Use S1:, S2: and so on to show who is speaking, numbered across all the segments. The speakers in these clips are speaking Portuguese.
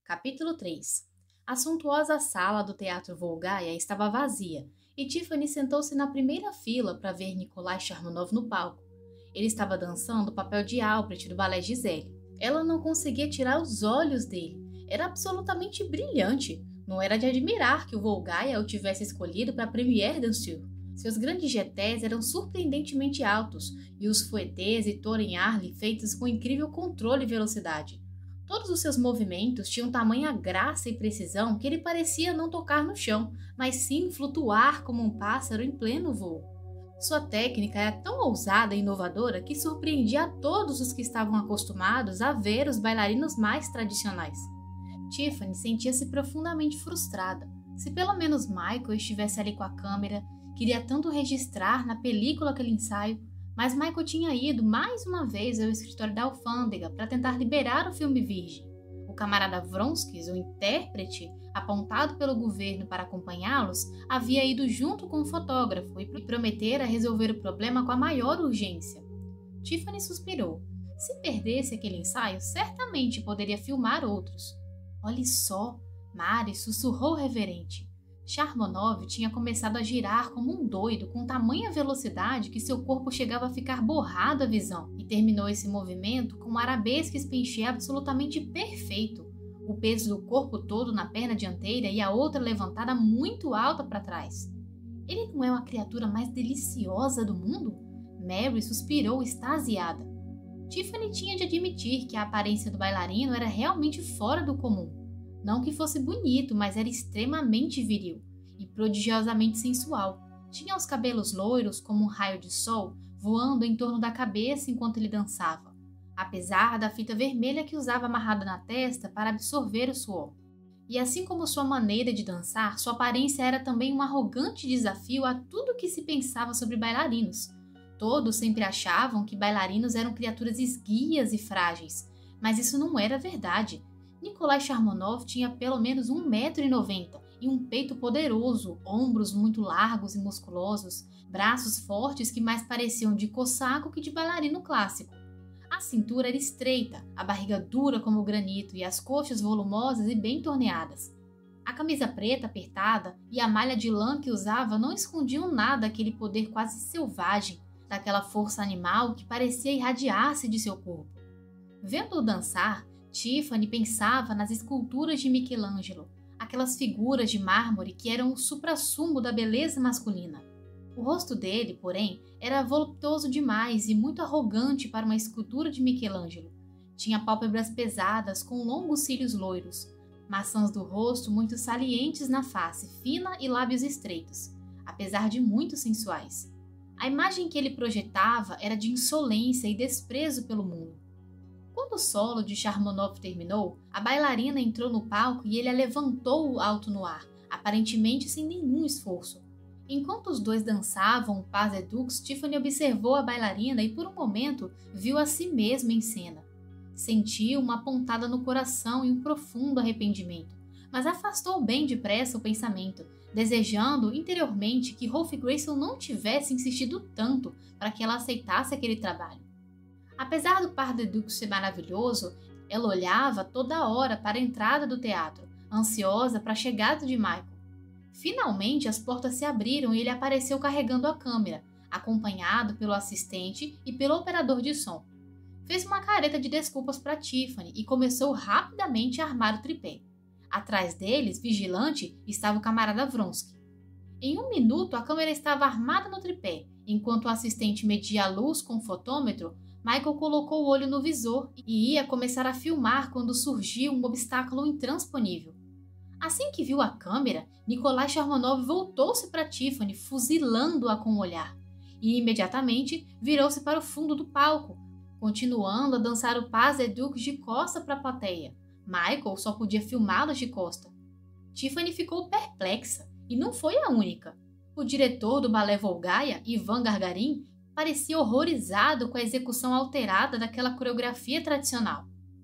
S1: Capítulo 3. A suntuosa sala do Teatro Volgaia estava vazia, e Tiffany sentou-se na primeira fila para ver Nikolai Charmonov no palco. Ele estava dançando o papel de Albrecht do balé Giselle. Ela não conseguia tirar os olhos dele. Era absolutamente brilhante. Não era de admirar que o Volgaia o tivesse escolhido para a Première Danseur. Seus grandes jetés eram surpreendentemente altos, e os fouettes e tours em Arles feitos com incrível controle e velocidade. Todos os seus movimentos tinham tamanha graça e precisão que ele parecia não tocar no chão, mas sim flutuar como um pássaro em pleno voo. Sua técnica era tão ousada e inovadora que surpreendia a todos os que estavam acostumados a ver os bailarinos mais tradicionais. Tiffany sentia-se profundamente frustrada. Se pelo menos Michael estivesse ali com a câmera, queria tanto registrar na película aquele ensaio, mas Michael tinha ido mais uma vez ao escritório da alfândega para tentar liberar o filme virgem. O camarada Vronsky, o intérprete, apontado pelo governo para acompanhá-los, havia ido junto com o fotógrafo e prometera resolver o problema com a maior urgência. Tiffany suspirou. Se perdesse aquele ensaio, certamente poderia filmar outros. Olhe só, Mari sussurrou reverente. Charmonov tinha começado a girar como um doido com tamanha velocidade que seu corpo chegava a ficar borrado à visão, e terminou esse movimento com um arabesque penché absolutamente perfeito, o peso do corpo todo na perna dianteira e a outra levantada muito alta para trás. Ele não é uma criatura mais deliciosa do mundo? Mary suspirou extasiada. Tiffany tinha de admitir que a aparência do bailarino era realmente fora do comum. Não que fosse bonito, mas era extremamente viril e prodigiosamente sensual. Tinha os cabelos loiros como um raio de sol voando em torno da cabeça enquanto ele dançava, apesar da fita vermelha que usava amarrada na testa para absorver o suor. E assim como sua maneira de dançar, sua aparência era também um arrogante desafio a tudo que se pensava sobre bailarinos. Todos sempre achavam que bailarinos eram criaturas esguias e frágeis, mas isso não era verdade. Nikolai Charmonov tinha pelo menos 1,90 m e um peito poderoso, ombros muito largos e musculosos, braços fortes que mais pareciam de cossaco que de bailarino clássico. A cintura era estreita, a barriga dura como granito e as coxas volumosas e bem torneadas. A camisa preta apertada e a malha de lã que usava não escondiam nada daquele poder quase selvagem, daquela força animal que parecia irradiar-se de seu corpo. Vendo-o dançar, Tiffany pensava nas esculturas de Michelangelo, aquelas figuras de mármore que eram o suprassumo da beleza masculina. O rosto dele, porém, era voluptuoso demais e muito arrogante para uma escultura de Michelangelo. Tinha pálpebras pesadas com longos cílios loiros, maçãs do rosto muito salientes na face fina e lábios estreitos, apesar de muito sensuais. A imagem que ele projetava era de insolência e desprezo pelo mundo. Quando o solo de Charmonov terminou, a bailarina entrou no palco e ele a levantou alto no ar, aparentemente sem nenhum esforço. Enquanto os dois dançavam o Pas de Deux, Tiffany observou a bailarina e por um momento viu a si mesma em cena. Sentiu uma pontada no coração e um profundo arrependimento, mas afastou bem depressa o pensamento, desejando interiormente que Rolf Grayson não tivesse insistido tanto para que ela aceitasse aquele trabalho. Apesar do Pas de Deux ser maravilhoso, ela olhava toda hora para a entrada do teatro, ansiosa para a chegada de Michael. Finalmente as portas se abriram e ele apareceu carregando a câmera, acompanhado pelo assistente e pelo operador de som. Fez uma careta de desculpas para Tiffany e começou rapidamente a armar o tripé. Atrás deles, vigilante, estava o camarada Vronsky. Em 1 minuto a câmera estava armada no tripé, enquanto o assistente media a luz com o fotômetro. Michael colocou o olho no visor e ia começar a filmar quando surgiu um obstáculo intransponível. Assim que viu a câmera, Nikolai Charmonov voltou-se para Tiffany, fuzilando-a com o olhar, e imediatamente virou-se para o fundo do palco, continuando a dançar o Pas de Deux de costa para a plateia. Michael só podia filmá-los de costa. Tiffany ficou perplexa, e não foi a única. O diretor do balé Volgaia, Ivan Gargarin, parecia horrorizado com a execução alterada daquela coreografia tradicional.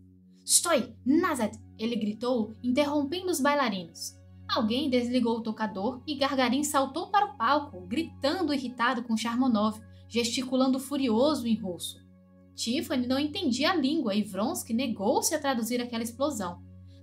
S1: "Stói, Nazad!" ele gritou, interrompendo os bailarinos. Alguém desligou o tocador e Gargarin saltou para o palco, gritando irritado com Charmonov, gesticulando furioso em russo. Tiffany não entendia a língua e Vronsky negou-se a traduzir aquela explosão.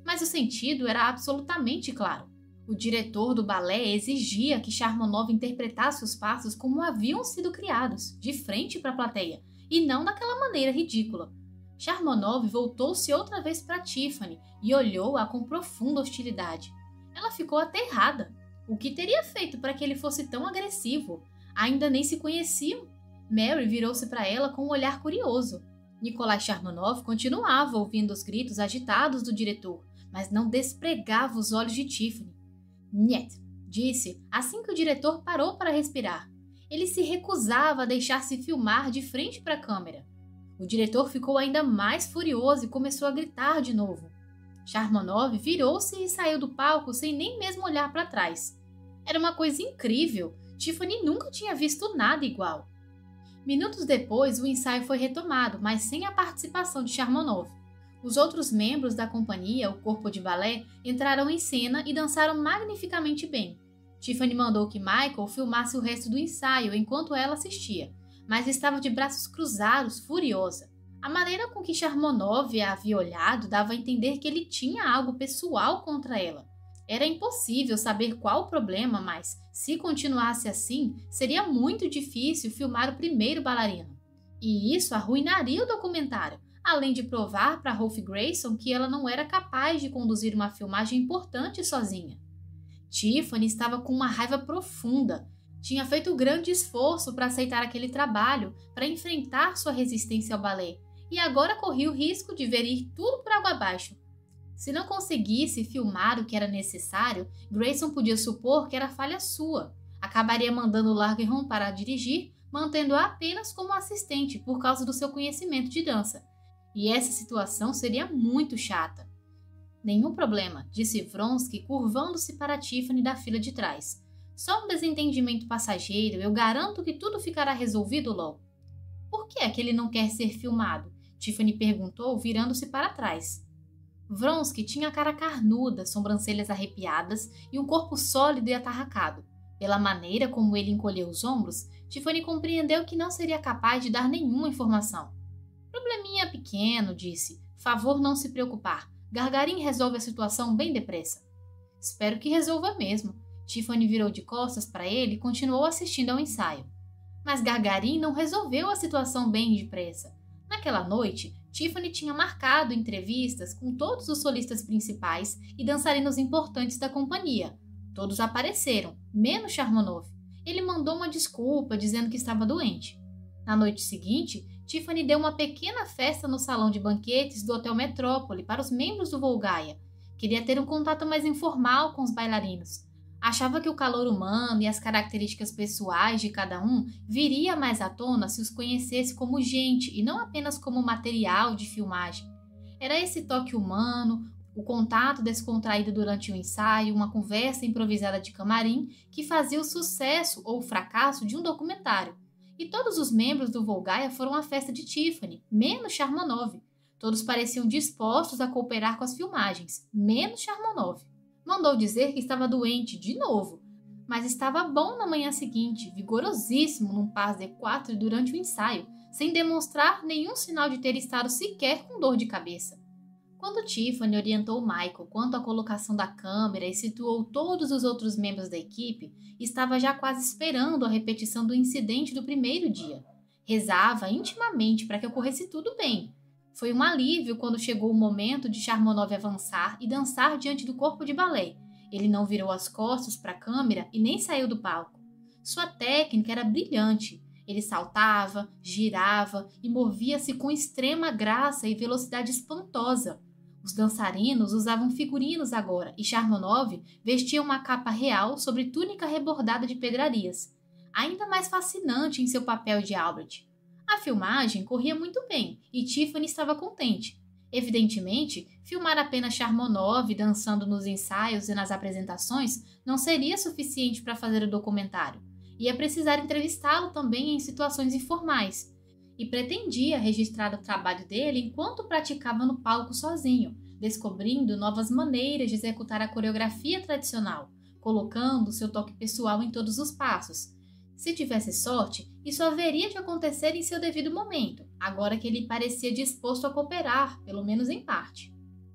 S1: mas o sentido era absolutamente claro. O diretor do balé exigia que Charmonov interpretasse os passos como haviam sido criados, de frente para a plateia, e não daquela maneira ridícula. Charmonov voltou-se outra vez para Tiffany e olhou-a com profunda hostilidade. Ela ficou aterrada. O que teria feito para que ele fosse tão agressivo? Ainda nem se conheciam. Mary virou-se para ela com um olhar curioso. Nikolai Charmonov continuava ouvindo os gritos agitados do diretor, mas não despregava os olhos de Tiffany. Niet, disse assim que o diretor parou para respirar. Ele se recusava a deixar-se filmar de frente para a câmera. O diretor ficou ainda mais furioso e começou a gritar de novo. Charmonov virou-se e saiu do palco sem nem mesmo olhar para trás. Era uma coisa incrível. Tiffany nunca tinha visto nada igual. Minutos depois, o ensaio foi retomado, mas sem a participação de Charmonov. Os outros membros da companhia, o corpo de balé, entraram em cena e dançaram magnificamente bem. Tiffany mandou que Michael filmasse o resto do ensaio enquanto ela assistia, mas estava de braços cruzados, furiosa. A maneira com que Charmonov a havia olhado dava a entender que ele tinha algo pessoal contra ela. Era impossível saber qual o problema, mas, se continuasse assim, seria muito difícil filmar o primeiro bailarino. E isso arruinaria o documentário, além de provar para Rolf Grayson que ela não era capaz de conduzir uma filmagem importante sozinha. Tiffany estava com uma raiva profunda. Tinha feito grande esforço para aceitar aquele trabalho, para enfrentar sua resistência ao balé, e agora corria o risco de ver ir tudo por água abaixo. Se não conseguisse filmar o que era necessário, Grayson podia supor que era falha sua. Acabaria mandando Langeron para dirigir, mantendo-a apenas como assistente por causa do seu conhecimento de dança. E essa situação seria muito chata. Nenhum problema, disse Vronsky, curvando-se para Tiffany da fila de trás. Só um desentendimento passageiro, eu garanto que tudo ficará resolvido logo. Por que é que ele não quer ser filmado? Tiffany perguntou, virando-se para trás. Vronsky tinha a cara carnuda, sobrancelhas arrepiadas e um corpo sólido e atarracado. Pela maneira como ele encolheu os ombros, Tiffany compreendeu que não seria capaz de dar nenhuma informação. Probleminha pequeno, disse. Favor não se preocupar. Gargarin resolve a situação bem depressa. Espero que resolva mesmo. Tiffany virou de costas para ele e continuou assistindo ao ensaio. Mas Gargarin não resolveu a situação bem depressa. Naquela noite, Tiffany tinha marcado entrevistas com todos os solistas principais e dançarinos importantes da companhia. Todos apareceram, menos Charmonov. Ele mandou uma desculpa, dizendo que estava doente. Na noite seguinte, Tiffany deu uma pequena festa no salão de banquetes do Hotel Metrópole para os membros do Volgaia. Queria ter um contato mais informal com os bailarinos. Achava que o calor humano e as características pessoais de cada um viria mais à tona se os conhecesse como gente e não apenas como material de filmagem. Era esse toque humano, o contato descontraído durante o ensaio, uma conversa improvisada de camarim que fazia o sucesso ou o fracasso de um documentário. E todos os membros do Volgaia foram à festa de Tiffany, menos Charmonov. Todos pareciam dispostos a cooperar com as filmagens, menos Charmonov. Mandou dizer que estava doente de novo, mas estava bom na manhã seguinte, vigorosíssimo num pas de 4 durante o ensaio, sem demonstrar nenhum sinal de ter estado sequer com dor de cabeça. Quando Tiffany orientou Michael quanto à colocação da câmera e situou todos os outros membros da equipe, estava já quase esperando a repetição do incidente do primeiro dia. Rezava intimamente para que ocorresse tudo bem. Foi um alívio quando chegou o momento de Charmonov avançar e dançar diante do corpo de balé. Ele não virou as costas para a câmera e nem saiu do palco. Sua técnica era brilhante. Ele saltava, girava e movia-se com extrema graça e velocidade espantosa. Os dançarinos usavam figurinos agora e Charmonov vestia uma capa real sobre túnica rebordada de pedrarias, ainda mais fascinante em seu papel de Albert. A filmagem corria muito bem e Tiffany estava contente. Evidentemente, filmar apenas Charmonov dançando nos ensaios e nas apresentações não seria suficiente para fazer o documentário. Ia precisar entrevistá-lo também em situações informais. E pretendia registrar o trabalho dele enquanto praticava no palco sozinho, descobrindo novas maneiras de executar a coreografia tradicional, colocando seu toque pessoal em todos os passos. Se tivesse sorte, isso haveria de acontecer em seu devido momento, agora que ele parecia disposto a cooperar, pelo menos em parte.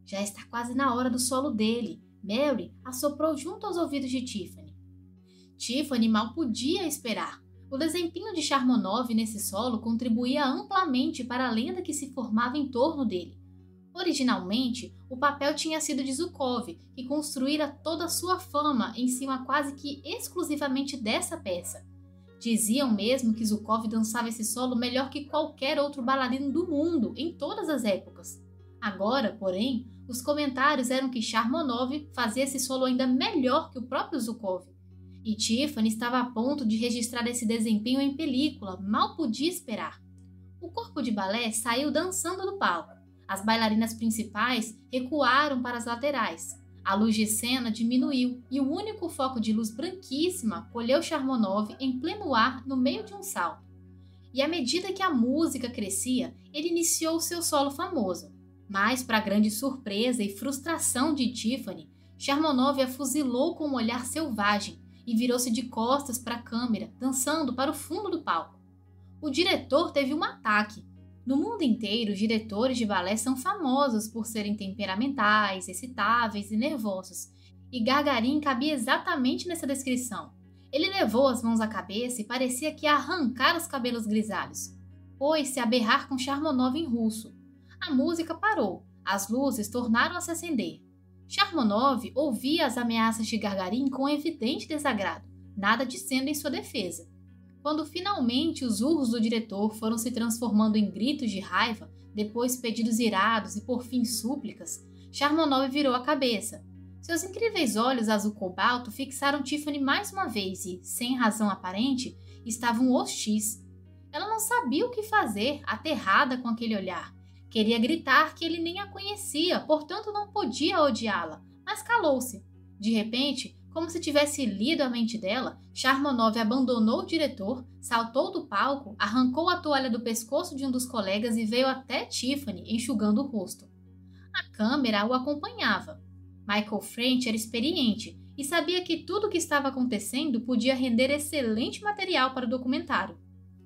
S1: Já está quase na hora do solo dele. Mary assoprou junto aos ouvidos de Tiffany. Tiffany mal podia esperar. O desempenho de Charmonov nesse solo contribuía amplamente para a lenda que se formava em torno dele. Originalmente, o papel tinha sido de Zhukov, que construíra toda a sua fama em cima quase que exclusivamente dessa peça. Diziam mesmo que Zhukov dançava esse solo melhor que qualquer outro bailarino do mundo, em todas as épocas. Agora, porém, os comentários eram que Charmonov fazia esse solo ainda melhor que o próprio Zhukov. E Tiffany estava a ponto de registrar esse desempenho em película, mal podia esperar. O corpo de balé saiu dançando do palco. As bailarinas principais recuaram para as laterais. A luz de cena diminuiu e o único foco de luz branquíssima colheu Charmonov em pleno ar no meio de um salto. E à medida que a música crescia, ele iniciou seu solo famoso. Mas, para grande surpresa e frustração de Tiffany, Charmonov a fuzilou com um olhar selvagem e virou-se de costas para a câmera, dançando para o fundo do palco. O diretor teve um ataque. No mundo inteiro, os diretores de balé são famosos por serem temperamentais, excitáveis e nervosos, e Gagarin cabia exatamente nessa descrição. Ele levou as mãos à cabeça e parecia que ia arrancar os cabelos grisalhos. Pôs-se a berrar com Charmonov em russo. A música parou, as luzes tornaram a se acender. Charmonov ouvia as ameaças de Gagarin com evidente desagrado, nada dizendo em sua defesa. Quando finalmente os urros do diretor foram se transformando em gritos de raiva, depois pedidos irados e por fim súplicas, Charmonov virou a cabeça. Seus incríveis olhos azul cobalto fixaram Tiffany mais uma vez e, sem razão aparente, estavam hostis. Ela não sabia o que fazer, aterrada com aquele olhar. Queria gritar que ele nem a conhecia, portanto não podia odiá-la, mas calou-se. De repente, como se tivesse lido a mente dela, Charmonov abandonou o diretor, saltou do palco, arrancou a toalha do pescoço de um dos colegas e veio até Tiffany, enxugando o rosto. A câmera o acompanhava. Michael French era experiente e sabia que tudo o que estava acontecendo podia render excelente material para o documentário.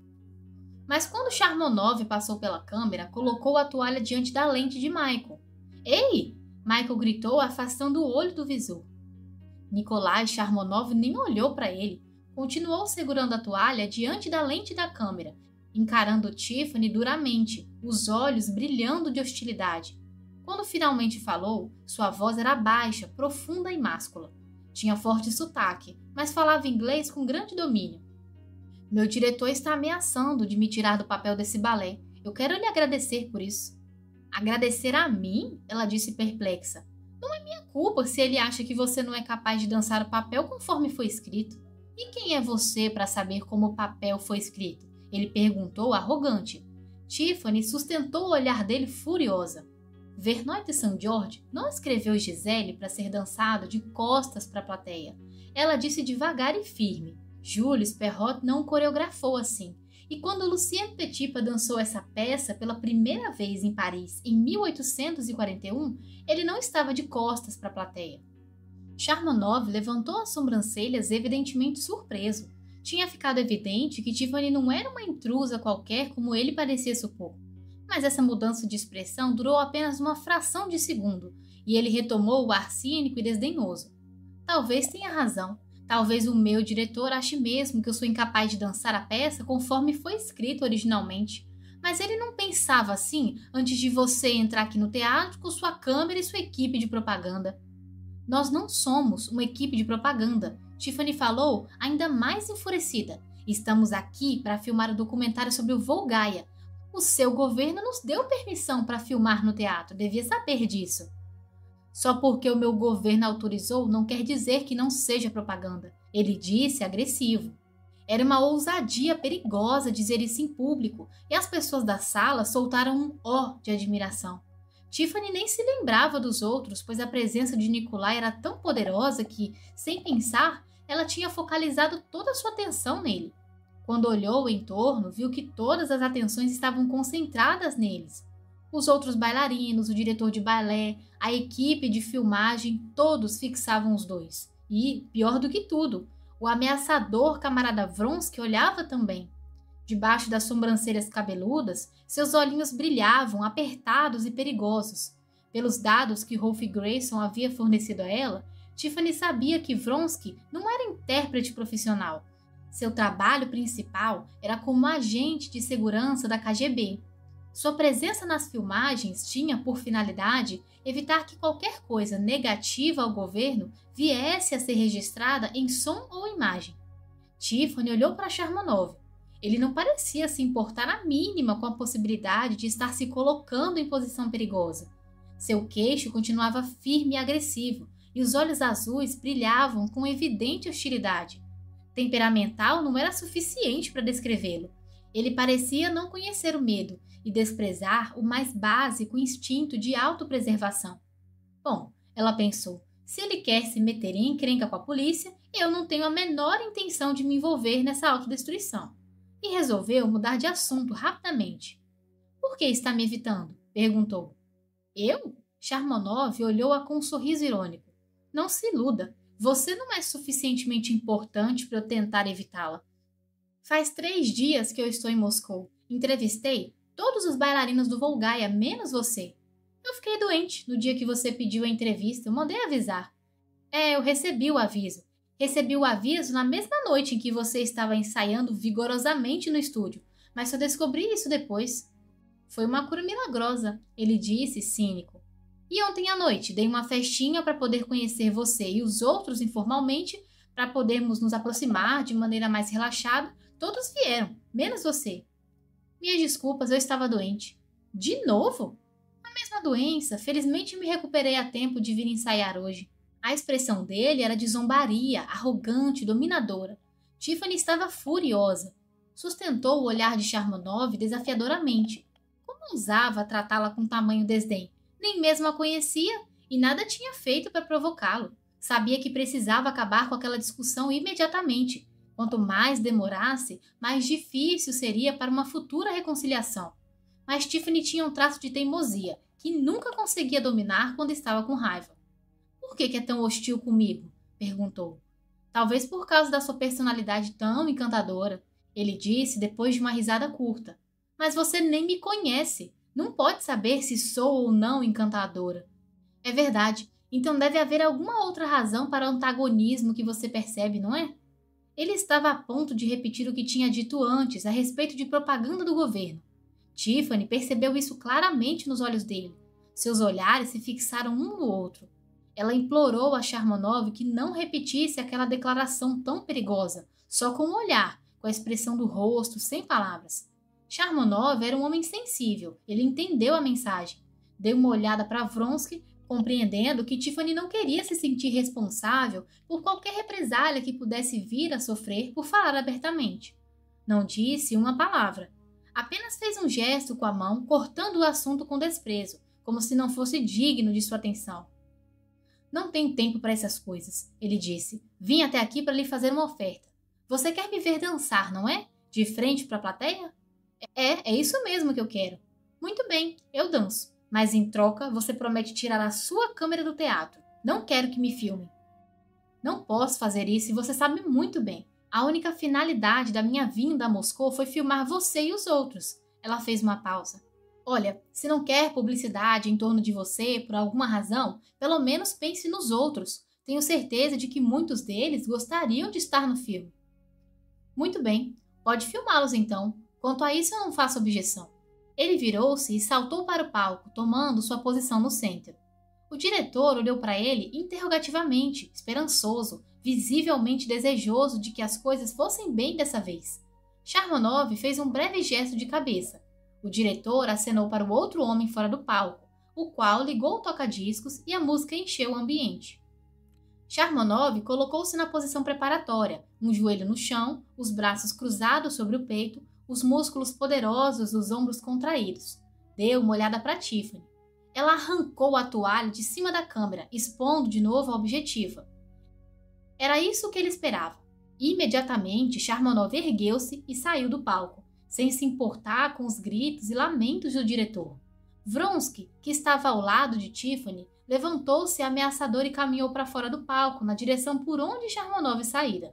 S1: Mas quando Charmonov passou pela câmera, colocou a toalha diante da lente de Michael. "Ei!" Michael gritou, afastando o olho do visor. Nikolai Charmonov nem olhou para ele. Continuou segurando a toalha diante da lente da câmera, encarando Tiffany duramente, os olhos brilhando de hostilidade. Quando finalmente falou, sua voz era baixa, profunda e máscula. Tinha forte sotaque, mas falava inglês com grande domínio. "Meu diretor está ameaçando de me tirar do papel desse balé. Eu quero lhe agradecer por isso." "Agradecer a mim?" ela disse perplexa. "Não é minha culpa se ele acha que você não é capaz de dançar o papel conforme foi escrito." "E quem é você para saber como o papel foi escrito?" ele perguntou arrogante. Tiffany sustentou o olhar dele furiosa. Vernoy de St. George não escreveu Giselle para ser dançado de costas para a plateia. Ela disse devagar e firme. Jules Perrot não coreografou assim. E quando Lucien Petipa dançou essa peça pela primeira vez em Paris em 1841, ele não estava de costas para a plateia. Charmonov levantou as sobrancelhas evidentemente surpreso. Tinha ficado evidente que Tiffany não era uma intrusa qualquer como ele parecia supor. Mas essa mudança de expressão durou apenas uma fração de segundo, e ele retomou o ar cínico e desdenhoso. "Talvez tenha razão. Talvez o meu diretor ache mesmo que eu sou incapaz de dançar a peça conforme foi escrito originalmente. Mas ele não pensava assim antes de você entrar aqui no teatro com sua câmera e sua equipe de propaganda." "Nós não somos uma equipe de propaganda", Tiffany falou, ainda mais enfurecida. "Estamos aqui para filmar o documentário sobre o Volgaia. O seu governo nos deu permissão para filmar no teatro, devia saber disso." "Só porque o meu governo autorizou não quer dizer que não seja propaganda", ele disse agressivo. Era uma ousadia perigosa dizer isso em público, e as pessoas da sala soltaram um ó de admiração. Tiffany nem se lembrava dos outros, pois a presença de Nikolai era tão poderosa que, sem pensar, ela tinha focalizado toda a sua atenção nele. Quando olhou em torno, viu que todas as atenções estavam concentradas neles. Os outros bailarinos, o diretor de balé, a equipe de filmagem, todos fixavam os dois. E, pior do que tudo, o ameaçador camarada Vronsky olhava também. Debaixo das sobrancelhas cabeludas, seus olhinhos brilhavam, apertados e perigosos. Pelos dados que Rolf Grayson havia fornecido a ela, Tiffany sabia que Vronsky não era intérprete profissional. Seu trabalho principal era como agente de segurança da KGB. Sua presença nas filmagens tinha por finalidade evitar que qualquer coisa negativa ao governo viesse a ser registrada em som ou imagem. Tiffany olhou para Sharmonov. Ele não parecia se importar a mínima com a possibilidade de estar se colocando em posição perigosa. Seu queixo continuava firme e agressivo, e os olhos azuis brilhavam com evidente hostilidade. Temperamental não era suficiente para descrevê-lo. Ele parecia não conhecer o medo e desprezar o mais básico instinto de autopreservação. Bom, ela pensou, se ele quer se meter em encrenca com a polícia, eu não tenho a menor intenção de me envolver nessa autodestruição. E resolveu mudar de assunto rapidamente. Por que está me evitando? Perguntou. Eu? Sharmonov olhou-a com um sorriso irônico. Não se iluda. Você não é suficientemente importante para eu tentar evitá-la. Faz 3 dias que eu estou em Moscou. Entrevistei todos os bailarinos do Volgaia, menos você. Eu fiquei doente no dia que você pediu a entrevista. Eu mandei avisar. Eu recebi o aviso. Recebi o aviso na mesma noite em que você estava ensaiando vigorosamente no estúdio, mas só descobri isso depois. Foi uma cura milagrosa, ele disse, cínico. E ontem à noite dei uma festinha para poder conhecer você e os outros informalmente, para podermos nos aproximar de maneira mais relaxada. Todos vieram, menos você. Minhas desculpas, eu estava doente. De novo? A mesma doença, felizmente me recuperei a tempo de vir ensaiar hoje. A expressão dele era de zombaria, arrogante, dominadora. Tiffany estava furiosa. Sustentou o olhar de Sharmonov desafiadoramente. Como ousava tratá-la com tamanho desdém? Nem mesmo a conhecia e nada tinha feito para provocá-lo. Sabia que precisava acabar com aquela discussão imediatamente. Quanto mais demorasse, mais difícil seria para uma futura reconciliação. Mas Tiffany tinha um traço de teimosia, que nunca conseguia dominar quando estava com raiva. Por que é tão hostil comigo? Perguntou. Talvez por causa da sua personalidade tão encantadora, ele disse depois de uma risada curta. Mas você nem me conhece. Não pode saber se sou ou não encantadora. É verdade. Então deve haver alguma outra razão para o antagonismo que você percebe, não é? Ele estava a ponto de repetir o que tinha dito antes a respeito de propaganda do governo. Tiffany percebeu isso claramente nos olhos dele. Seus olhares se fixaram um no outro. Ela implorou a Sharmonov que não repetisse aquela declaração tão perigosa, só com o olhar, com a expressão do rosto, sem palavras. Sharmonov era um homem sensível, ele entendeu a mensagem. Deu uma olhada para Vronsky, compreendendo que Tiffany não queria se sentir responsável por qualquer represália que pudesse vir a sofrer por falar abertamente. Não disse uma palavra. Apenas fez um gesto com a mão, cortando o assunto com desprezo, como se não fosse digno de sua atenção. Não tenho tempo para essas coisas, ele disse. Vim até aqui para lhe fazer uma oferta. Você quer me ver dançar, não é? De frente para a plateia? É isso mesmo que eu quero. Muito bem, eu danço. Mas em troca, você promete tirar a sua câmera do teatro. Não quero que me filme. Não posso fazer isso e você sabe muito bem. A única finalidade da minha vinda a Moscou foi filmar você e os outros. Ela fez uma pausa. Olha, se não quer publicidade em torno de você por alguma razão, pelo menos pense nos outros. Tenho certeza de que muitos deles gostariam de estar no filme. Muito bem, pode filmá-los então. Quanto a isso eu não faço objeção. Ele virou-se e saltou para o palco, tomando sua posição no centro. O diretor olhou para ele interrogativamente, esperançoso, visivelmente desejoso de que as coisas fossem bem dessa vez. Sharmonov fez um breve gesto de cabeça. O diretor acenou para o outro homem fora do palco, o qual ligou o toca-discos e a música encheu o ambiente. Sharmonov colocou-se na posição preparatória, um joelho no chão, os braços cruzados sobre o peito, os músculos poderosos dos ombros contraídos. Deu uma olhada para Tiffany. Ela arrancou a toalha de cima da câmera, expondo de novo a objetiva. Era isso que ele esperava. Imediatamente, Sharmonov ergueu-se e saiu do palco, sem se importar com os gritos e lamentos do diretor. Vronsky, que estava ao lado de Tiffany, levantou-se ameaçador e caminhou para fora do palco, na direção por onde Sharmonov saíra.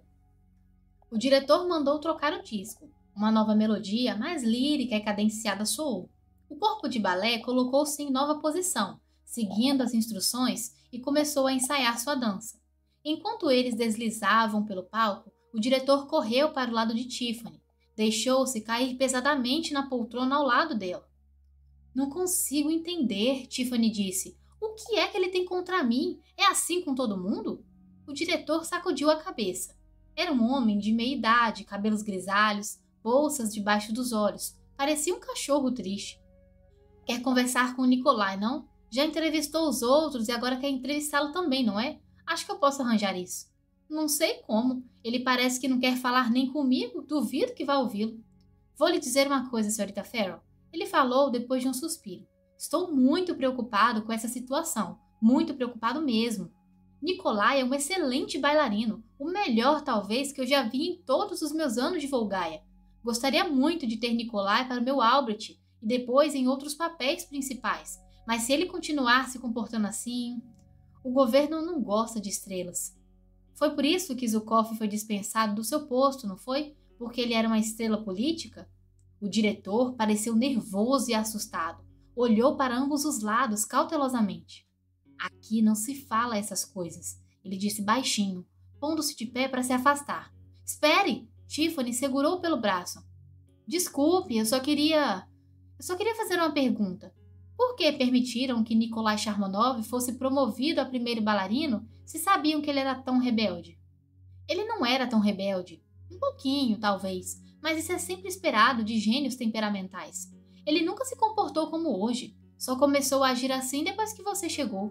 S1: O diretor mandou trocar o disco. Uma nova melodia, mais lírica e cadenciada soou. O corpo de balé colocou-se em nova posição, seguindo as instruções, e começou a ensaiar sua dança. Enquanto eles deslizavam pelo palco, o diretor correu para o lado de Tiffany. Deixou-se cair pesadamente na poltrona ao lado dela. Não consigo entender, Tiffany disse. O que é que ele tem contra mim? É assim com todo mundo? O diretor sacudiu a cabeça. Era um homem de meia idade, cabelos grisalhos, bolsas debaixo dos olhos. Parecia um cachorro triste. Quer conversar com o Nikolai, não? Já entrevistou os outros e agora quer entrevistá-lo também, não é? Acho que eu posso arranjar isso. Não sei como. Ele parece que não quer falar nem comigo. Duvido que vá ouvi-lo. Vou lhe dizer uma coisa, senhorita Farrell. Ele falou depois de um suspiro. Estou muito preocupado com essa situação. Muito preocupado mesmo. Nikolai é um excelente bailarino. O melhor, talvez, que eu já vi em todos os meus anos de Volgaia. Gostaria muito de ter Nikolai para o meu Albrecht e depois em outros papéis principais. Mas se ele continuar se comportando assim... O governo não gosta de estrelas. Foi por isso que Zukov foi dispensado do seu posto, não foi? Porque ele era uma estrela política? O diretor pareceu nervoso e assustado. Olhou para ambos os lados cautelosamente. Aqui não se fala essas coisas, ele disse baixinho, pondo-se de pé para se afastar. Espere! Tiffany segurou pelo braço. Desculpe, eu só queria fazer uma pergunta. Por que permitiram que Nikolai Charmonov fosse promovido a primeiro bailarino se sabiam que ele era tão rebelde? Ele não era tão rebelde. Um pouquinho, talvez, mas isso é sempre esperado de gênios temperamentais. Ele nunca se comportou como hoje. Só começou a agir assim depois que você chegou.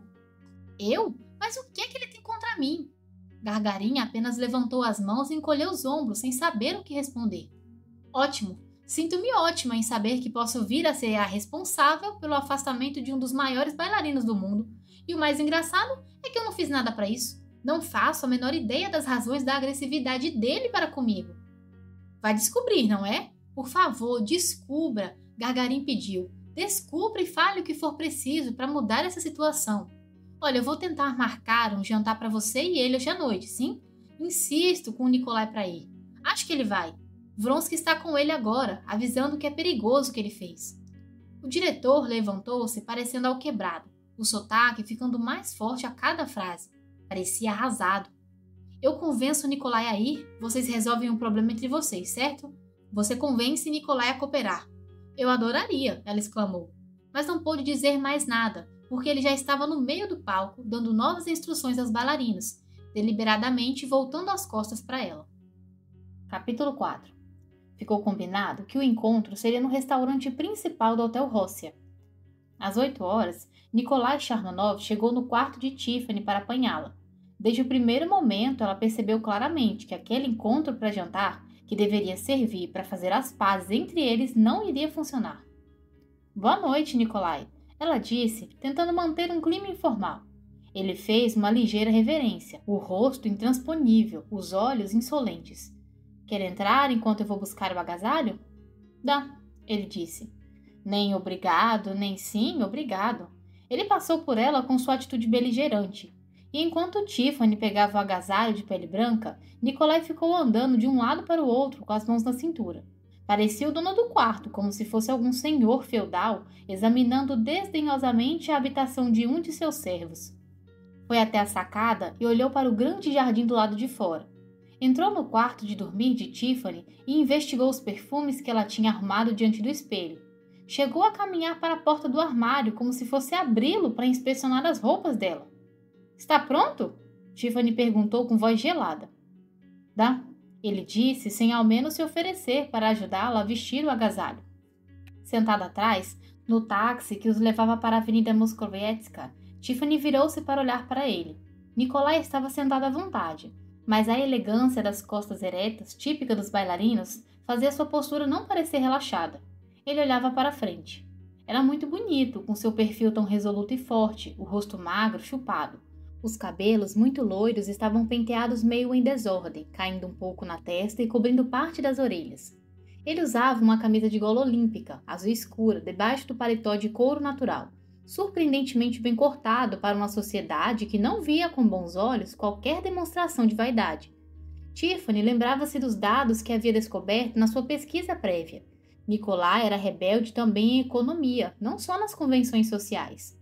S1: Eu? Mas o que é que ele tem contra mim? Gargarin apenas levantou as mãos e encolheu os ombros sem saber o que responder. Ótimo. Sinto-me ótima em saber que posso vir a ser a responsável pelo afastamento de um dos maiores bailarinos do mundo. E o mais engraçado é que eu não fiz nada para isso. Não faço a menor ideia das razões da agressividade dele para comigo. Vai descobrir, não é? Por favor, descubra, Gargarin pediu. Descubra e fale o que for preciso para mudar essa situação. Olha, eu vou tentar marcar um jantar para você e ele hoje à noite, sim? Insisto com o Nikolai para ir. Acho que ele vai. Vronsky está com ele agora, avisando que é perigoso o que ele fez. O diretor levantou-se parecendo alquebrado, o sotaque ficando mais forte a cada frase. Parecia arrasado. Eu convenço o Nikolai a ir, vocês resolvem um problema entre vocês, certo? Você convence Nikolai a cooperar. Eu adoraria, ela exclamou, mas não pôde dizer mais nada, porque ele já estava no meio do palco, dando novas instruções aos bailarinos, deliberadamente voltando as costas para ela. Capítulo 4. Ficou combinado que o encontro seria no restaurante principal do Hotel Róssia. Às 8 horas, Nikolai Charmonov chegou no quarto de Tiffany para apanhá-la. Desde o primeiro momento, ela percebeu claramente que aquele encontro para jantar, que deveria servir para fazer as pazes entre eles, não iria funcionar. Boa noite, Nikolai, ela disse, tentando manter um clima informal. Ele fez uma ligeira reverência, o rosto intransponível, os olhos insolentes. Quer entrar enquanto eu vou buscar o agasalho? Dá, ele disse. Nem obrigado, nem sim, obrigado. Ele passou por ela com sua atitude beligerante. E enquanto Tiffany pegava o agasalho de pele branca, Nikolai ficou andando de um lado para o outro com as mãos na cintura. Parecia o dono do quarto, como se fosse algum senhor feudal, examinando desdenhosamente a habitação de um de seus servos. Foi até a sacada e olhou para o grande jardim do lado de fora. Entrou no quarto de dormir de Tiffany e investigou os perfumes que ela tinha arrumado diante do espelho. Chegou a caminhar para a porta do armário como se fosse abri-lo para inspecionar as roupas dela. Está pronto? Tiffany perguntou com voz gelada. Dá, ele disse sem ao menos se oferecer para ajudá-la a vestir o agasalho. Sentada atrás, no táxi que os levava para a Avenida Moskovetska, Tiffany virou-se para olhar para ele. Nikolai estava sentado à vontade, mas a elegância das costas eretas, típica dos bailarinos, fazia sua postura não parecer relaxada. Ele olhava para frente. Era muito bonito, com seu perfil tão resoluto e forte, o rosto magro, chupado. Os cabelos, muito loiros, estavam penteados meio em desordem, caindo um pouco na testa e cobrindo parte das orelhas. Ele usava uma camisa de gola olímpica, azul escura, debaixo do paletó de couro natural, surpreendentemente bem cortado para uma sociedade que não via com bons olhos qualquer demonstração de vaidade. Tiffany lembrava-se dos dados que havia descoberto na sua pesquisa prévia. Nikolai era rebelde também em economia, não só nas convenções sociais.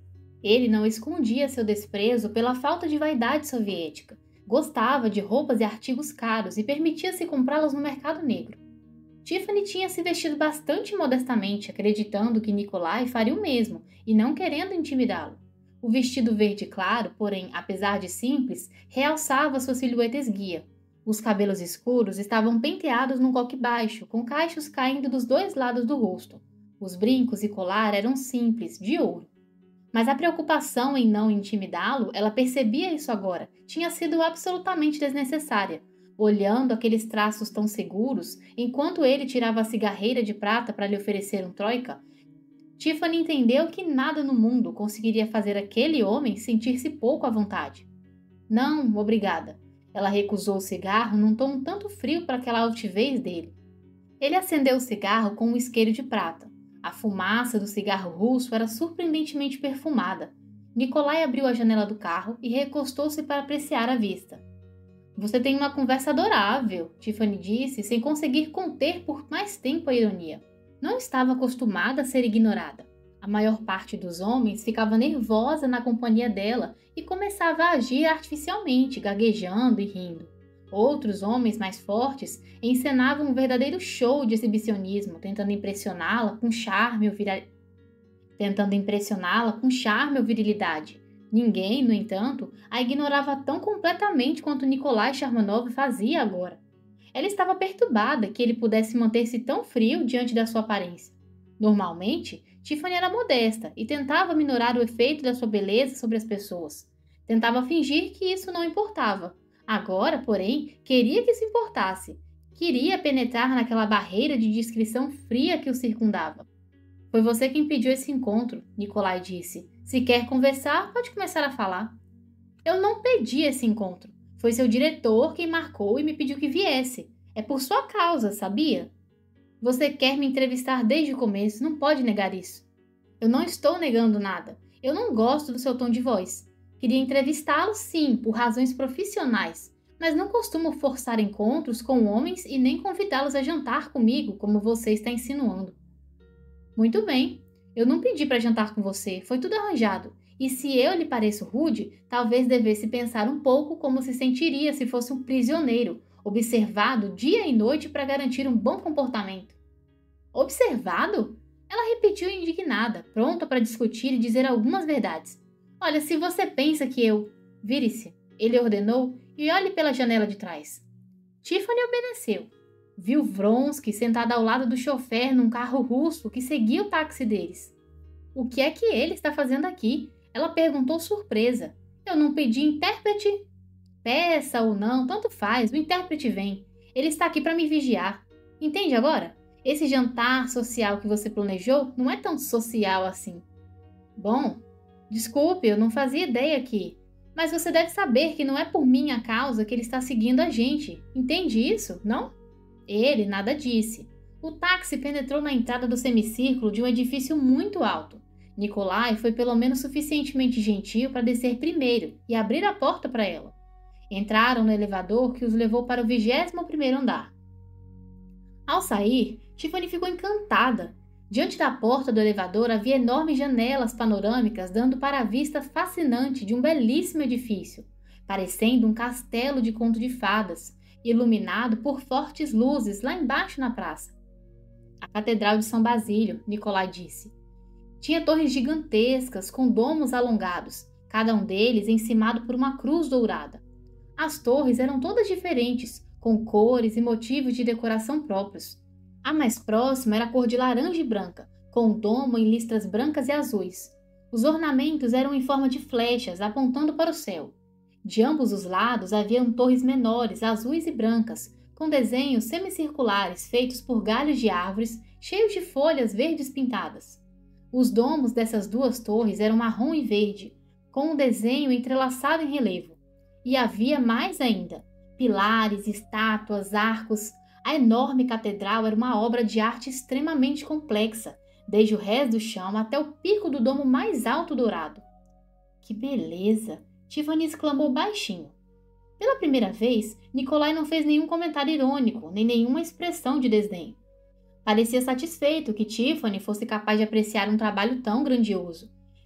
S1: Ele não escondia seu desprezo pela falta de vaidade soviética. Gostava de roupas e artigos caros e permitia-se comprá-los no mercado negro. Tiffany tinha se vestido bastante modestamente, acreditando que Nikolai faria o mesmo e não querendo intimidá-lo. O vestido verde claro, porém, apesar de simples, realçava sua silhueta esguia. Os cabelos escuros estavam penteados num coque baixo, com cachos caindo dos dois lados do rosto. Os brincos e colar eram simples, de ouro. Mas a preocupação em não intimidá-lo, ela percebia isso agora, tinha sido absolutamente desnecessária. Olhando aqueles traços tão seguros, enquanto ele tirava a cigarreira de prata para lhe oferecer um troika, Tiffany entendeu que nada no mundo conseguiria fazer aquele homem sentir-se pouco à vontade. Não, obrigada. Ela recusou o cigarro num tom um tanto frio para aquela altivez dele. Ele acendeu o cigarro com um isqueiro de prata. A fumaça do cigarro russo era surpreendentemente perfumada. Nikolai abriu a janela do carro e recostou-se para apreciar a vista. Você tem uma conversa adorável, Tiffany disse, sem conseguir conter por mais tempo a ironia. Não estava acostumada a ser ignorada. A maior parte dos homens ficava nervosa na companhia dela e começava a agir artificialmente, gaguejando e rindo. Outros homens mais fortes encenavam um verdadeiro show de exibicionismo, tentando impressioná-la com charme ou virilidade. Ninguém, no entanto, a ignorava tão completamente quanto Nikolai Charmanov fazia agora. Ela estava perturbada que ele pudesse manter-se tão frio diante da sua aparência. Normalmente, Tiffany era modesta e tentava minorar o efeito da sua beleza sobre as pessoas. Tentava fingir que isso não importava. Agora, porém, queria que isso importasse. Queria penetrar naquela barreira de discrição fria que o circundava. Foi você quem pediu esse encontro, Nikolai disse. Se quer conversar, pode começar a falar. Eu não pedi esse encontro. Foi seu diretor quem marcou e me pediu que viesse. É por sua causa, sabia? Você quer me entrevistar desde o começo, não pode negar isso. Eu não estou negando nada. Eu não gosto do seu tom de voz. Queria entrevistá-lo, sim, por razões profissionais, mas não costumo forçar encontros com homens e nem convidá-los a jantar comigo, como você está insinuando. Muito bem. Eu não pedi para jantar com você, foi tudo arranjado. E se eu lhe pareço rude, talvez devesse pensar um pouco como se sentiria se fosse um prisioneiro, observado dia e noite para garantir um bom comportamento. Observado? Ela repetiu indignada, pronta para discutir e dizer algumas verdades. Olha, se você pensa que eu... Vire-se, ele ordenou, e olhe pela janela de trás. Tiffany obedeceu. Viu Vronsky sentado ao lado do chofer num carro russo que seguia o táxi deles. O que é que ele está fazendo aqui? Ela perguntou surpresa. Eu não pedi intérprete? Peça ou não, tanto faz, o intérprete vem. Ele está aqui para me vigiar. Entende agora? Esse jantar social que você planejou não é tão social assim. Bom, desculpe, eu não fazia ideia aqui. Mas você deve saber que não é por minha causa que ele está seguindo a gente. Entende isso, não? Ele nada disse. O táxi penetrou na entrada do semicírculo de um edifício muito alto. Nikolai foi pelo menos suficientemente gentil para descer primeiro e abrir a porta para ela. Entraram no elevador que os levou para o 21º andar. Ao sair, Tiffany ficou encantada. Diante da porta do elevador havia enormes janelas panorâmicas dando para a vista fascinante de um belíssimo edifício, parecendo um castelo de conto de fadas, iluminado por fortes luzes lá embaixo na praça. A Catedral de São Basílio, Nikolai disse. Tinha torres gigantescas com domos alongados, cada um deles encimado por uma cruz dourada. As torres eram todas diferentes, com cores e motivos de decoração próprios. A mais próxima era cor de laranja e branca, com um domo em listras brancas e azuis. Os ornamentos eram em forma de flechas, apontando para o céu. De ambos os lados haviam torres menores, azuis e brancas, com desenhos semicirculares feitos por galhos de árvores, cheios de folhas verdes pintadas. Os domos dessas duas torres eram marrom e verde, com um desenho entrelaçado em relevo. E havia mais ainda: pilares, estátuas, arcos. A enorme catedral era uma obra de arte extremamente complexa, desde o rés do chão até o pico do domo mais alto dourado. Que beleza! Tiffany exclamou baixinho. Pela primeira vez, Nikolai não fez nenhum comentário irônico, nem nenhuma expressão de desdém. Parecia satisfeito que Tiffany fosse capaz de apreciar um trabalho tão grandioso.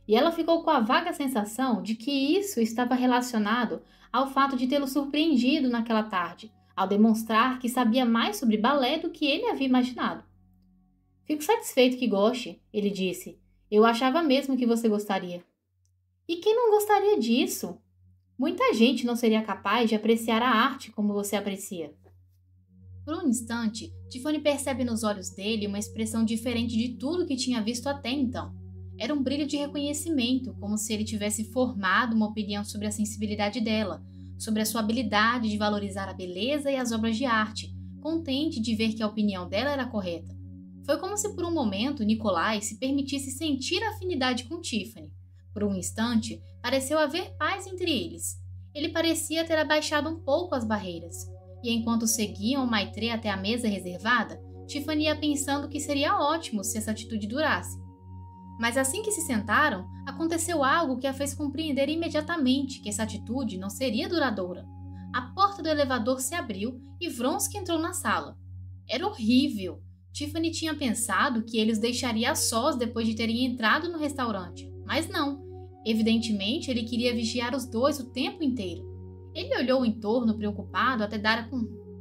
S1: e ela ficou com a vaga sensação de que isso estava relacionado ao fato de tê-lo surpreendido naquela tarde, ao demonstrar que sabia mais sobre balé do que ele havia imaginado. Fico satisfeito que goste, ele disse. Eu achava mesmo que você gostaria. E quem não gostaria disso? Muita gente não seria capaz de apreciar a arte como você aprecia. Por um instante, Tiffany percebe nos olhos dele uma expressão diferente de tudo que tinha visto até então. Era um brilho de reconhecimento, como se ele tivesse formado uma opinião sobre a sensibilidade dela, sobre a sua habilidade de valorizar a beleza e as obras de arte, contente de ver que a opinião dela era correta. Foi como se por um momento Nikolai se permitisse sentir afinidade com Tiffany. Por um instante, pareceu haver paz entre eles. Ele parecia ter abaixado um pouco as barreiras. E enquanto seguiam o Maitreyi até a mesa reservada, Tiffany ia pensando que seria ótimo se essa atitude durasse. Mas assim que se sentaram, aconteceu algo que a fez compreender imediatamente que essa atitude não seria duradoura. A porta do elevador se abriu e Vronsky entrou na sala. Era horrível. Tiffany tinha pensado que ele os deixaria a sós depois de terem entrado no restaurante, mas não. Evidentemente, ele queria vigiar os dois o tempo inteiro. Ele olhou em torno preocupado até dar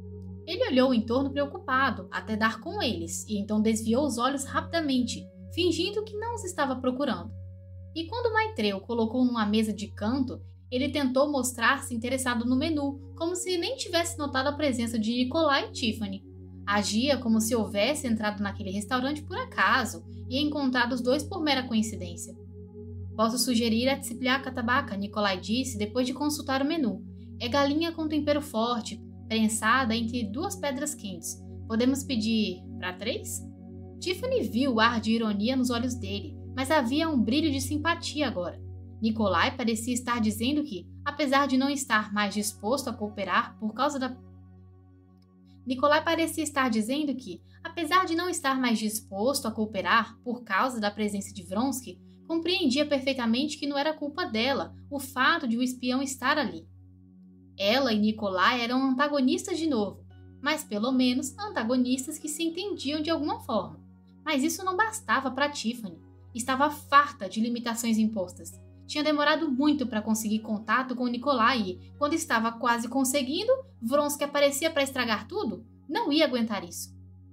S1: com eles e então desviou os olhos rapidamente, fingindo que não os estava procurando. E quando Maitreyi o colocou numa mesa de canto, ele tentou mostrar-se interessado no menu, como se nem tivesse notado a presença de Nikolai e Tiffany. Agia como se houvesse entrado naquele restaurante por acaso e encontrado os dois por mera coincidência. Posso sugerir a tsipliaka tabaca, Nikolai disse depois de consultar o menu. É galinha com tempero forte, prensada entre 2 pedras quentes. Podemos pedir para 3? Tiffany viu o ar de ironia nos olhos dele, mas havia um brilho de simpatia agora. Nikolai parecia estar dizendo que, apesar de não estar mais disposto a cooperar por causa da presença de Vronsky, compreendia perfeitamente que não era culpa dela o fato de o espião estar ali. Ela e Nikolai eram antagonistas de novo, mas pelo menos antagonistas que se entendiam de alguma forma. Mas isso não bastava para Tiffany. Estava farta de limitações impostas. Tinha demorado muito para conseguir contato com Nikolai e, quando estava quase conseguindo, Vronsky aparecia para estragar tudo? Não ia aguentar isso.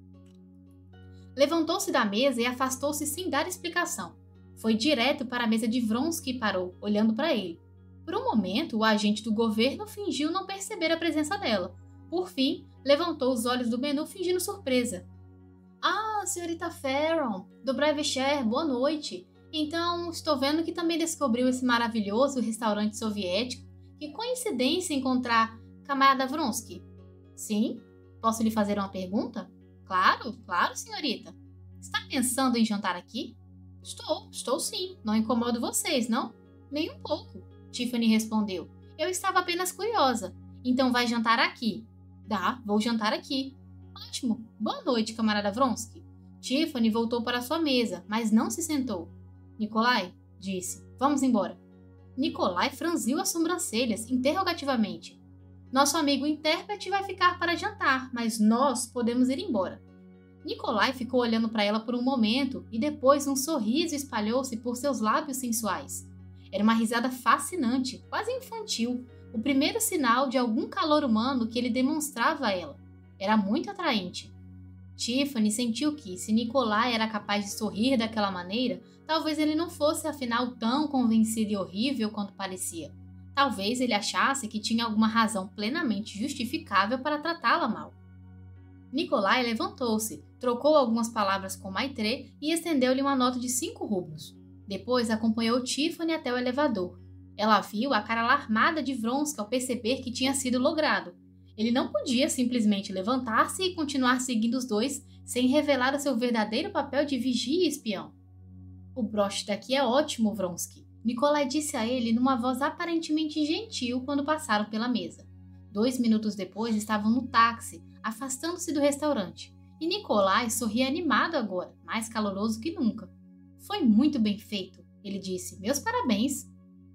S1: Levantou-se da mesa e afastou-se sem dar explicação. Foi direto para a mesa de Vronsky e parou, olhando para ele. Por um momento, o agente do governo fingiu não perceber a presença dela. Por fim, levantou os olhos do menu fingindo surpresa. Ah, senhorita Farron, Dobrai Vecher, boa noite. Então, estou vendo que também descobriu esse maravilhoso restaurante soviético. Que coincidência encontrar camarada Vronsky. Sim? Posso lhe fazer uma pergunta? Claro, senhorita. Está pensando em jantar aqui? Estou sim. Não incomodo vocês, não? Nem um pouco. Tiffany respondeu. Eu estava apenas curiosa. Então vai jantar aqui? Vou jantar aqui. Ótimo. Boa noite, camarada Vronsky. Tiffany voltou para sua mesa, mas não se sentou. Nikolai, disse, vamos embora. Nikolai franziu as sobrancelhas, interrogativamente. Nosso amigo intérprete vai ficar para jantar, mas nós podemos ir embora. Nikolai ficou olhando para ela por um momento e depois um sorriso espalhou-se por seus lábios sensuais. Era uma risada fascinante, quase infantil, o primeiro sinal de algum calor humano que ele demonstrava a ela. Era muito atraente. Tiffany sentiu que, se Nikolai era capaz de sorrir daquela maneira, talvez ele não fosse afinal tão convencido e horrível quanto parecia. Talvez ele achasse que tinha alguma razão plenamente justificável para tratá-la mal. Nikolai levantou-se, trocou algumas palavras com Maitreyi e estendeu-lhe uma nota de 5 rublos. Depois acompanhou Tiffany até o elevador. Ela viu a cara alarmada de Vronsky ao perceber que tinha sido logrado. Ele não podia simplesmente levantar-se e continuar seguindo os dois sem revelar o seu verdadeiro papel de vigia e espião. O broche daqui é ótimo, Vronsky. Nikolai disse a ele numa voz aparentemente gentil quando passaram pela mesa. 2 minutos depois estavam no táxi, afastando-se do restaurante. E Nikolai sorria animado agora, mais caloroso que nunca. Foi muito bem feito, ele disse. Meus parabéns.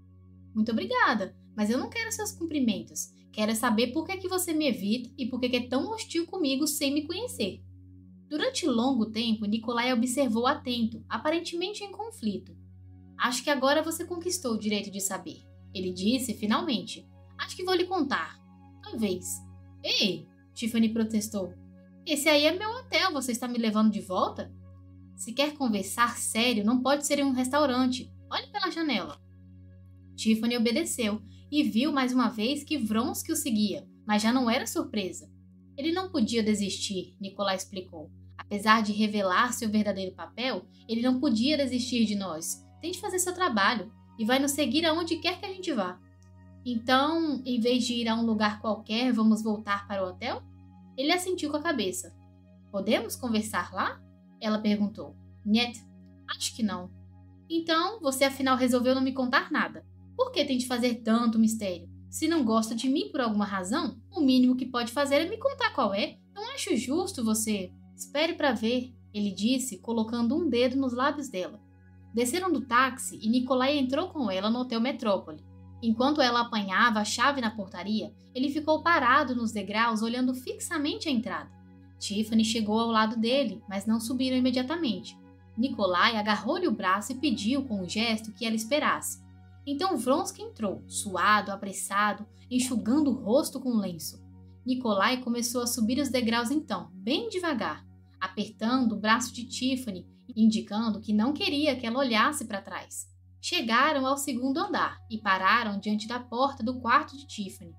S1: Muito obrigada, mas eu não quero seus cumprimentos. Quero saber por que você me evita e por que é tão hostil comigo sem me conhecer. Durante longo tempo, Nikolai observou atento, aparentemente em conflito. Acho que agora você conquistou o direito de saber. Ele disse, finalmente. Acho que vou lhe contar. Talvez. Ei, Tiffany protestou. Esse aí é meu hotel, você está me levando de volta? Se quer conversar sério, não pode ser em um restaurante. Olhe pela janela. Tiffany obedeceu e viu mais uma vez que Vronsky o seguia, mas já não era surpresa. Ele não podia desistir, Nikolai explicou. Apesar de revelar seu verdadeiro papel, ele não podia desistir de nós. Tente fazer seu trabalho e vai nos seguir aonde quer que a gente vá. Então, em vez de ir a um lugar qualquer, vamos voltar para o hotel? Ele assentiu com a cabeça. Podemos conversar lá? Ela perguntou. Niet, acho que não. Então, você afinal resolveu não me contar nada. Por que tem de fazer tanto mistério? Se não gosta de mim por alguma razão, o mínimo que pode fazer é me contar qual é. Não acho justo você... Espere para ver, ele disse, colocando um dedo nos lábios dela. Desceram do táxi e Nikolai entrou com ela no Hotel Metrópole. Enquanto ela apanhava a chave na portaria, ele ficou parado nos degraus olhando fixamente a entrada. Tiffany chegou ao lado dele, mas não subiram imediatamente. Nikolai agarrou-lhe o braço e pediu com um gesto que ela esperasse. Então Vronsky entrou, suado, apressado, enxugando o rosto com um lenço. Nikolai começou a subir os degraus então, bem devagar, apertando o braço de Tiffany, indicando que não queria que ela olhasse para trás. Chegaram ao segundo andar e pararam diante da porta do quarto de Tiffany.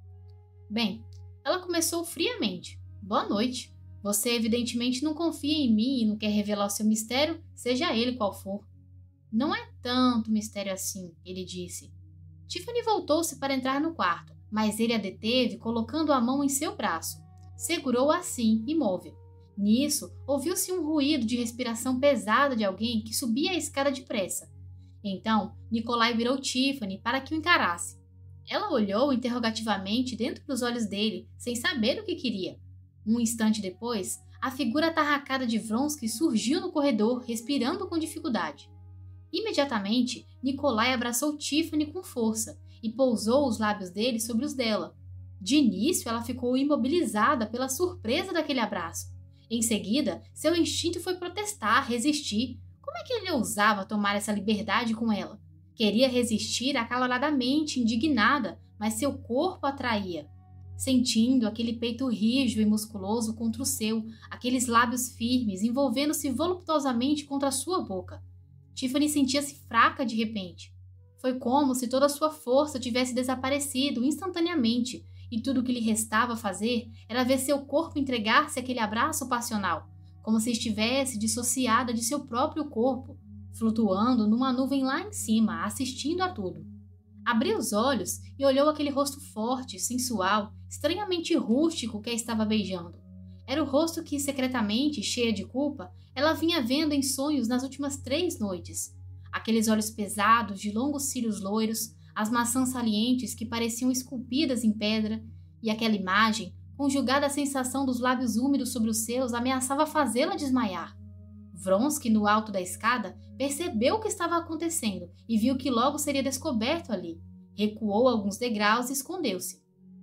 S1: Bem, ela começou friamente. Boa noite. Você evidentemente não confia em mim e não quer revelar o seu mistério, seja ele qual for. Não é tanto mistério assim, ele disse. Tiffany voltou-se para entrar no quarto, mas ele a deteve colocando a mão em seu braço. Segurou-a assim, imóvel. Nisso, ouviu-se um ruído de respiração pesada de alguém que subia a escada depressa. Então, Nikolai virou Tiffany para que o encarasse. Ela olhou interrogativamente dentro dos olhos dele, sem saber o que queria. Um instante depois, a figura atarracada de Vronsky surgiu no corredor, respirando com dificuldade. Imediatamente, Nikolai abraçou Tiffany com força e pousou os lábios dele sobre os dela. De início, ela ficou imobilizada pela surpresa daquele abraço. Em seguida, seu instinto foi protestar, resistir. Como é que ele ousava tomar essa liberdade com ela? Queria resistir acaloradamente, indignada, mas seu corpo atraía. Sentindo aquele peito rijo e musculoso contra o seu, aqueles lábios firmes envolvendo-se voluptuosamente contra a sua boca. Tiffany sentia-se fraca de repente. Foi como se toda a sua força tivesse desaparecido instantaneamente, e tudo o que lhe restava fazer era ver seu corpo entregar-se àquele abraço passional, como se estivesse dissociada de seu próprio corpo, flutuando numa nuvem lá em cima, assistindo a tudo. Abriu os olhos e olhou aquele rosto forte, sensual, estranhamente rústico que a estava beijando. Era o rosto que, secretamente, cheia de culpa, ela vinha vendo em sonhos nas últimas 3 noites. Aqueles olhos pesados, de longos cílios loiros, as maçãs salientes que pareciam esculpidas em pedra, e aquela imagem, conjugada à sensação dos lábios úmidos sobre os seus, ameaçava fazê-la desmaiar. Vronsky, no alto da escada, percebeu o que estava acontecendo e viu que logo seria descoberto ali. Recuou alguns degraus e escondeu-se.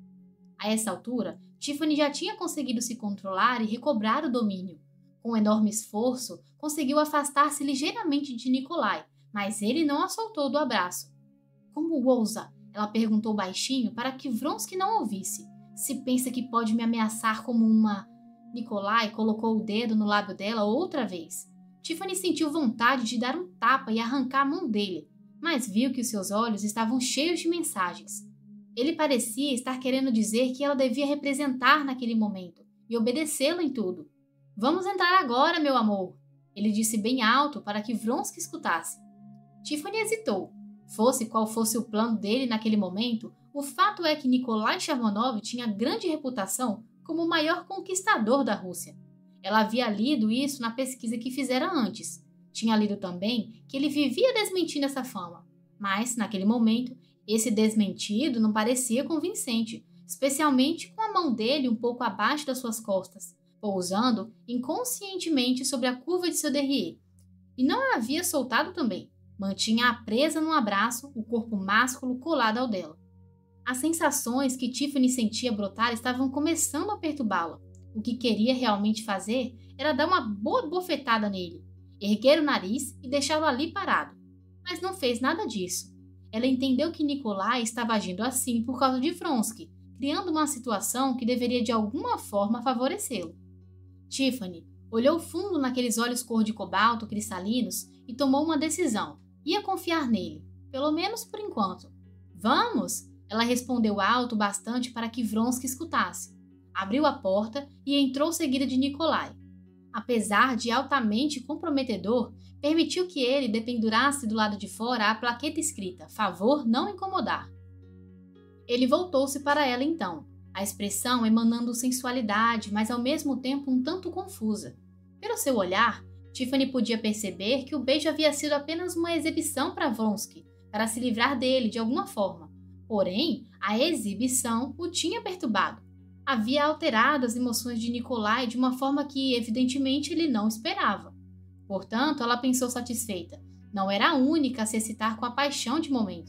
S1: A essa altura, Tiffany já tinha conseguido se controlar e recobrar o domínio. Com um enorme esforço, conseguiu afastar-se ligeiramente de Nikolai, mas ele não a soltou do abraço. Como ousa? Ela perguntou baixinho para que Vronsky não ouvisse. Se pensa que pode me ameaçar como uma... Nikolai colocou o dedo no lábio dela outra vez. Tiffany sentiu vontade de dar um tapa e arrancar a mão dele, mas viu que os seus olhos estavam cheios de mensagens. Ele parecia estar querendo dizer que ela devia representar naquele momento e obedecê-lo em tudo. Vamos entrar agora, meu amor, ele disse bem alto para que Vronsky escutasse. Tiffany hesitou. Fosse qual fosse o plano dele naquele momento, o fato é que Nikolai Charmonov tinha grande reputação como o maior conquistador da Rússia. Ela havia lido isso na pesquisa que fizera antes. Tinha lido também que ele vivia desmentindo essa fama. Mas, naquele momento, esse desmentido não parecia convincente, especialmente com a mão dele um pouco abaixo das suas costas, pousando inconscientemente sobre a curva de seu derrière. E não a havia soltado também. Mantinha-a presa num abraço, o corpo másculo colado ao dela. As sensações que Tiffany sentia brotar estavam começando a perturbá-la. O que queria realmente fazer era dar uma boa bofetada nele, erguer o nariz e deixá-lo ali parado. mas não fez nada disso. Ela entendeu que Nikolai estava agindo assim por causa de Vronsky, criando uma situação que deveria de alguma forma favorecê-lo. Tiffany olhou fundo naqueles olhos cor de cobalto cristalinos e tomou uma decisão. Ia confiar nele, pelo menos por enquanto. Vamos! Ela respondeu alto bastante para que Vronsky escutasse. Abriu a porta e entrou seguida de Nikolai. Apesar de altamente comprometedor, permitiu que ele dependurasse do lado de fora a plaqueta escrita "Favor não incomodar". Ele voltou-se para ela então, a expressão emanando sensualidade, mas ao mesmo tempo um tanto confusa. Pelo seu olhar, Tiffany podia perceber que o beijo havia sido apenas uma exibição para Vronsky, para se livrar dele de alguma forma. Porém, a exibição o tinha perturbado. Havia alterado as emoções de Nikolai de uma forma que, evidentemente, ele não esperava. Portanto, ela pensou satisfeita. Não era a única a se excitar com a paixão de momento.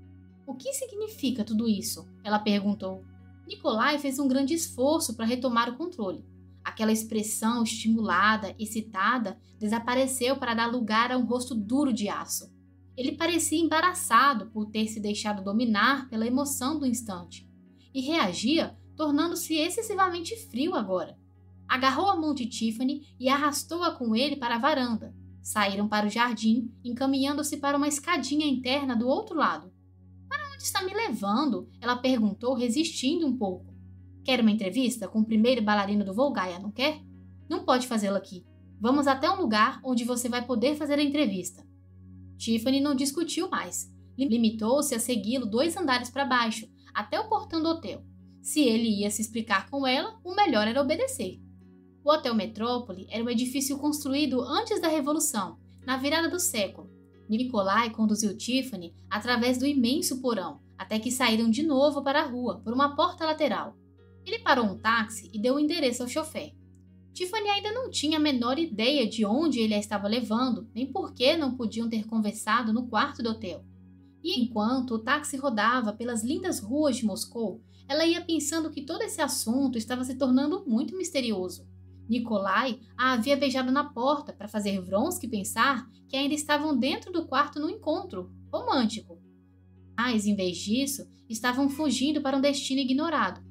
S1: O que significa tudo isso? Ela perguntou. Nikolai fez um grande esforço para retomar o controle. Aquela expressão estimulada, excitada, desapareceu para dar lugar a um rosto duro de aço. Ele parecia embaraçado por ter se deixado dominar pela emoção do instante. E reagia, tornando-se excessivamente frio agora. Agarrou a mão de Tiffany e arrastou-a com ele para a varanda. Saíram para o jardim, encaminhando-se para uma escadinha interna do outro lado. Para onde está me levando? Ela perguntou, resistindo um pouco. Quer uma entrevista com o primeiro bailarino do Volgaia, não quer? Não pode fazê-la aqui. Vamos até um lugar onde você vai poder fazer a entrevista. Tiffany não discutiu mais. Limitou-se a segui-lo 2 andares para baixo, até o portão do hotel. Se ele ia se explicar com ela, o melhor era obedecer. O Hotel Metrópole era um edifício construído antes da Revolução, na virada do século. Nikolai conduziu Tiffany através do imenso porão, até que saíram de novo para a rua, por uma porta lateral. Ele parou um táxi e deu o endereço ao chofer. Tiffany ainda não tinha a menor ideia de onde ele a estava levando, nem por que não podiam ter conversado no quarto do hotel. E enquanto o táxi rodava pelas lindas ruas de Moscou, ela ia pensando que todo esse assunto estava se tornando muito misterioso. Nikolai a havia beijado na porta para fazer Vronsky pensar que ainda estavam dentro do quarto no encontro romântico. Mas, em vez disso, estavam fugindo para um destino ignorado.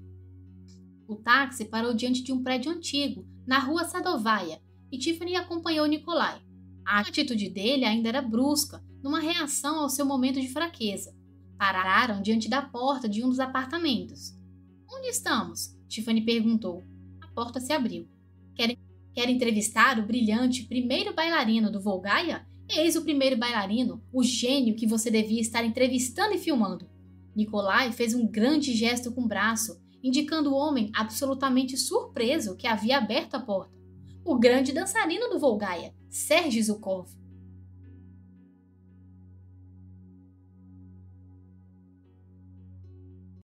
S1: O táxi parou diante de um prédio antigo, na rua Sadovaia, e Tiffany acompanhou Nikolai. A atitude dele ainda era brusca, numa reação ao seu momento de fraqueza. Pararam diante da porta de um dos apartamentos. Onde estamos? Tiffany perguntou. A porta se abriu. Quer entrevistar o brilhante primeiro bailarino do Volgaia? Eis o primeiro bailarino, o gênio que você devia estar entrevistando e filmando. Nikolai fez um grande gesto com o braço, indicando o homem absolutamente surpreso que havia aberto a porta. O grande dançarino do Volgaia, Sergei Zhukov.